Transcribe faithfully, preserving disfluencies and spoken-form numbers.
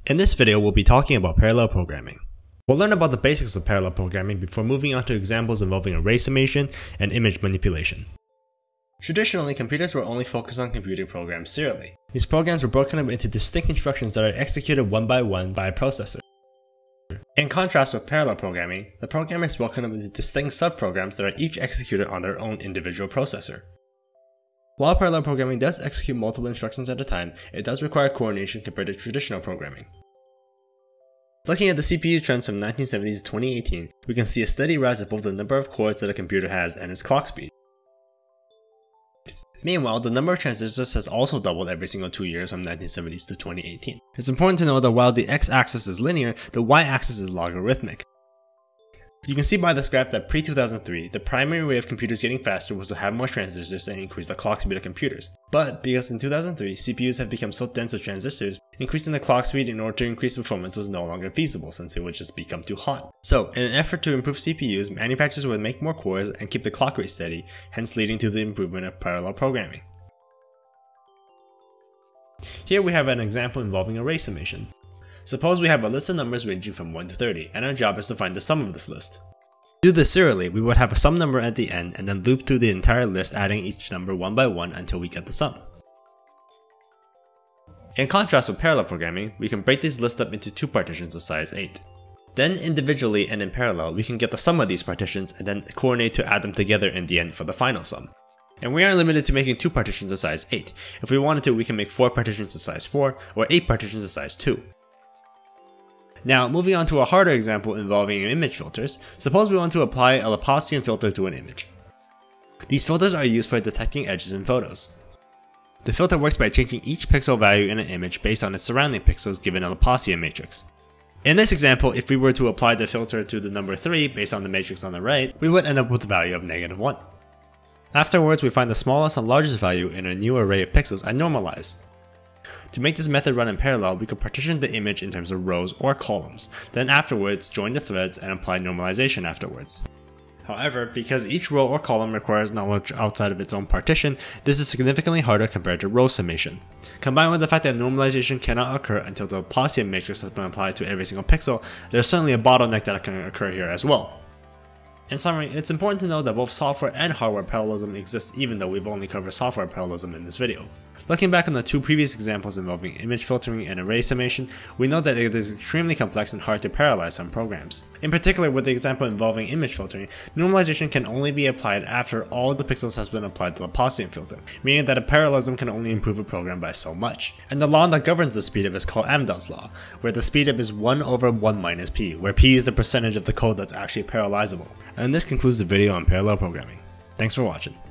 In this video, we'll be talking about parallel programming. We'll learn about the basics of parallel programming before moving on to examples involving array summation and image manipulation. Traditionally, computers were only focused on computing programs serially. These programs were broken up into distinct instructions that are executed one by one by a processor. In contrast with parallel programming, the program is broken up into distinct subprograms that are each executed on their own individual processor. While parallel programming does execute multiple instructions at a time, it does require coordination compared to traditional programming. Looking at the C P U trends from nineteen seventy to twenty eighteen, we can see a steady rise of both the number of cores that a computer has and its clock speed. Meanwhile, the number of transistors has also doubled every single two years from nineteen seventies to twenty eighteen. It's important to know that while the x-axis is linear, the y-axis is logarithmic. You can see by this graph that pre two thousand three, the primary way of computers getting faster was to have more transistors and increase the clock speed of computers. But because in two thousand three, C P Us have become so dense with transistors, increasing the clock speed in order to increase performance was no longer feasible since it would just become too hot. So, in an effort to improve C P Us, manufacturers would make more cores and keep the clock rate steady, hence leading to the improvement of parallel programming. Here we have an example involving array summation. Suppose we have a list of numbers ranging from one to thirty, and our job is to find the sum of this list. To do this serially, we would have a sum number at the end and then loop through the entire list, adding each number one by one until we get the sum. In contrast with parallel programming, we can break these lists up into two partitions of size eight. Then individually and in parallel, we can get the sum of these partitions and then coordinate to add them together in the end for the final sum. And we aren't limited to making two partitions of size eight. If we wanted to, we can make four partitions of size four or eight partitions of size two. Now, moving on to a harder example involving image filters, suppose we want to apply a Laplacian filter to an image. These filters are used for detecting edges in photos. The filter works by changing each pixel value in an image based on its surrounding pixels given a Laplacian matrix. In this example, if we were to apply the filter to the number three based on the matrix on the right, we would end up with a value of negative one. Afterwards, we find the smallest and largest value in a new array of pixels and normalize. To make this method run in parallel, we could partition the image in terms of rows or columns, then afterwards join the threads and apply normalization afterwards. However, because each row or column requires knowledge outside of its own partition, this is significantly harder compared to row summation. Combined with the fact that normalization cannot occur until the Laplacian matrix has been applied to every single pixel, there's certainly a bottleneck that can occur here as well. In summary, it's important to know that both software and hardware parallelism exists even though we've only covered software parallelism in this video. Looking back on the two previous examples involving image filtering and array summation, we know that it is extremely complex and hard to parallelize some programs. In particular, with the example involving image filtering, normalization can only be applied after all of the pixels has been applied to the Laplacian filter, meaning that a parallelism can only improve a program by so much. And the law that governs the speedup is called Amdahl's law, where the speedup is one over one minus p, where p is the percentage of the code that's actually parallelizable. And this concludes the video on parallel programming. Thanks for watching.